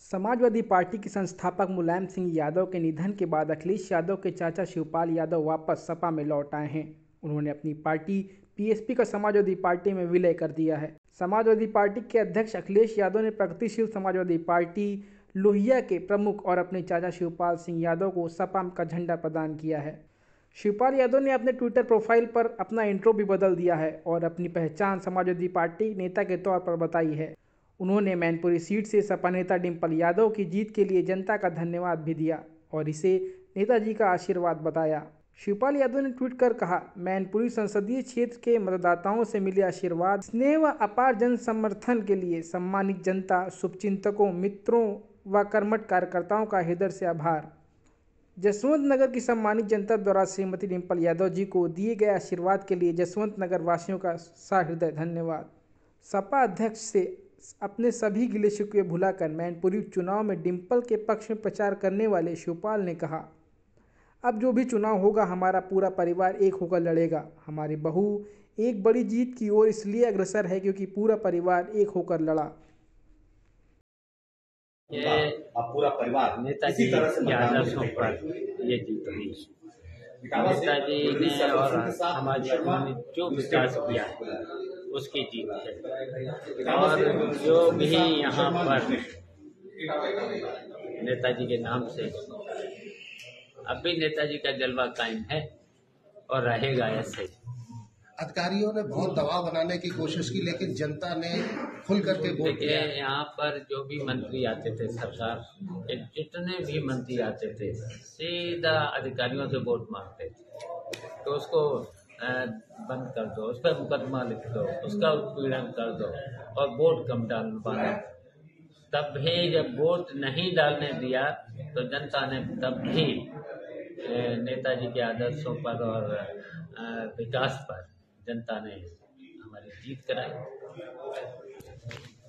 Samajwadi party के संस्थापक मुलायम सिंह यादव के निधन के बाद अखिलेश यादव के चाचा शिवपाल यादव वापस सपा में लौट आए हैं। उन्होंने अपनी पार्टी पीएसपी का समाजवादी पार्टी में विलय कर दिया है। समाजवादी पार्टी के अध्यक्ष अखिलेश यादव ने प्रगतिशील समाजवादी पार्टी लोहिया के प्रमुख और अपने चाचा शिवपाल सिंह यादव को सपा का झंडा प्रदान किया है। शिवपाल यादव ने अपने ट्विटर प्रोफाइल पर अपना इंट्रो भी बदल दिया है और अपनी पहचान समाजवादी पार्टी नेता के तौर पर बताई है। उन्होंने मैनपुरी सीट से सपा नेता डिंपल यादव की जीत के लिए जनता का धन्यवाद भी दिया और इसे नेताजी का आशीर्वाद बताया। शिवपाल यादव ने ट्वीट कर कहा, मैनपुरी संसदीय क्षेत्र के मतदाताओं से मिले आशीर्वाद, स्नेह व अपार जन समर्थन के लिए सम्मानित जनता, शुभचिंतकों, मित्रों व कर्मठ कार्यकर्ताओं का हृदय से आभार। जसवंत नगर की सम्मानित जनता द्वारा श्रीमती डिंपल यादव जी को दिए गए आशीर्वाद के लिए जसवंत नगर वासियों का सहृदय धन्यवाद। सपा अध्यक्ष से अपने सभी गिले शिकवे भुलाकर मैनपुरी उपचुनाव में डिंपल के पक्ष में प्रचार करने वाले शिवपाल ने कहा, अब जो भी चुनाव होगा हमारा पूरा परिवार एक होकर लड़ेगा। हमारी बहू एक बड़ी जीत की ओर इसलिए अग्रसर है क्योंकि पूरा परिवार एक होकर लड़ा। ये पूरा परिवार नेताजी के आदर्शों पर ये जीत हुई। नेताजी ने और हमारे ने जो विकास किया उसकी जीत है और जो भी यहाँ पर नेताजी के नाम से अब भी नेताजी का जलवा कायम है और रहेगा ऐसे। अधिकारियों ने बहुत दबाव बनाने की कोशिश की लेकिन जनता ने खुल करके वोट दिया। यहाँ पर जो भी मंत्री आते थे सरकार के, जितने भी मंत्री आते थे सीधा अधिकारियों से वोट मांगते थे, तो उसको बंद कर दो, उस पर मुकदमा लिख दो, उसका उत्पीड़न कर दो और वोट कम डालवाना। तब भी जब वोट नहीं डालने दिया तो जनता ने तब भी नेताजी के आदर्शों पर और विकास पर जनता ने हमारी जीत कराई।